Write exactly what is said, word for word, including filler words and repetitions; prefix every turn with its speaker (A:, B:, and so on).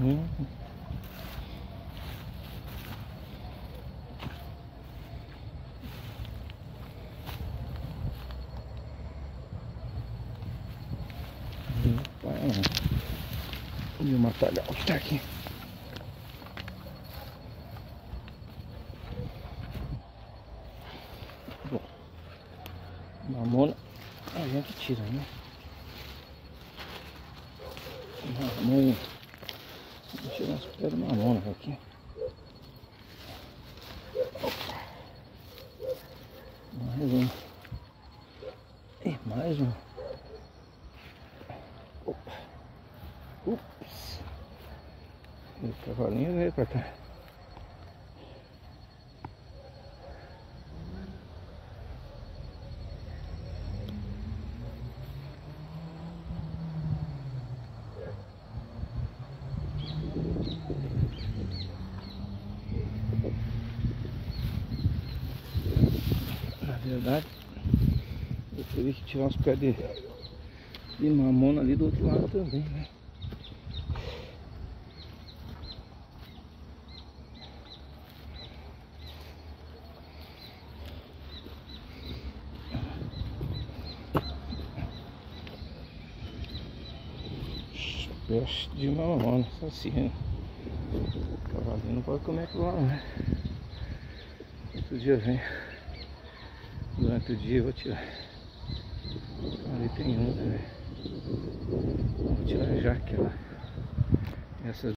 A: Uhum. E o matagal que tá aqui. Bom, mamona a gente tira, né? Mamona. Vou tirar as pedras de mamona aqui. Opa. Mais um. E mais um. Opa. Ups. O cavalinho veio pra cá. Na verdade, eu teria que tirar os pés de, de mamona ali do outro lado também, né? Peixe de mamona, só assim, né? O cavalinho não pode comer aquilo lá, né? Outro dia vem. Durante o dia eu vou tirar. Ali tem um também. Vou tirar já aquela. Essas